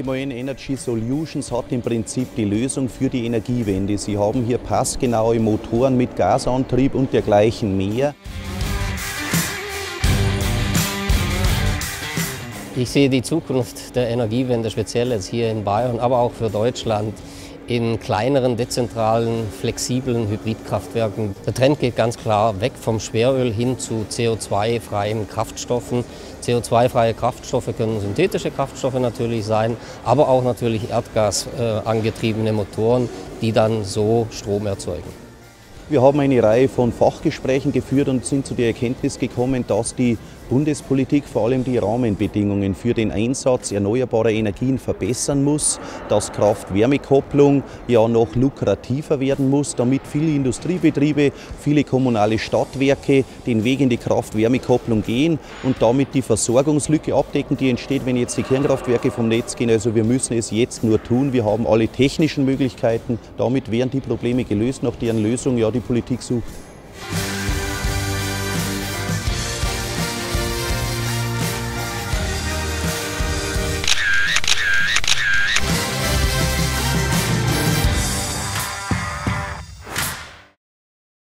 EMON Energy Solutions hat im Prinzip die Lösung für die Energiewende. Sie haben hier passgenaue Motoren mit Gasantrieb und dergleichen mehr. Ich sehe die Zukunft der Energiewende speziell jetzt hier in Bayern, aber auch für Deutschland in kleineren, dezentralen, flexiblen Hybridkraftwerken. Der Trend geht ganz klar weg vom Schweröl hin zu CO2-freien Kraftstoffen. CO2-freie Kraftstoffe können synthetische Kraftstoffe natürlich sein, aber auch natürlich Erdgas angetriebene Motoren, die dann so Strom erzeugen. Wir haben eine Reihe von Fachgesprächen geführt und sind zu der Erkenntnis gekommen, dass die Bundespolitik vor allem die Rahmenbedingungen für den Einsatz erneuerbarer Energien verbessern muss, dass Kraft-Wärme-Kopplung ja noch lukrativer werden muss, damit viele Industriebetriebe, viele kommunale Stadtwerke den Weg in die Kraft-Wärme-Kopplung gehen und damit die Versorgungslücke abdecken, die entsteht, wenn jetzt die Kernkraftwerke vom Netz gehen. Also wir müssen es jetzt nur tun. Wir haben alle technischen Möglichkeiten. Damit werden die Probleme gelöst, nach deren Lösung ja die Politik sucht.